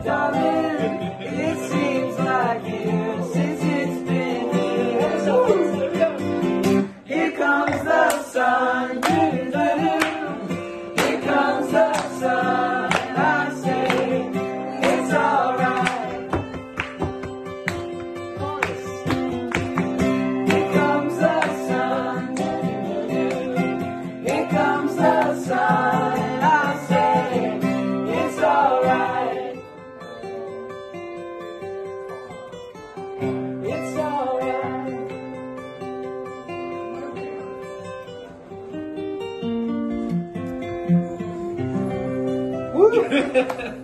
darling, it seems like years since it's been here. So, here comes the sun, here comes the sun, I say it's alright. Here comes the sun, here comes the sun, I say it's alright. It's alright. Woo!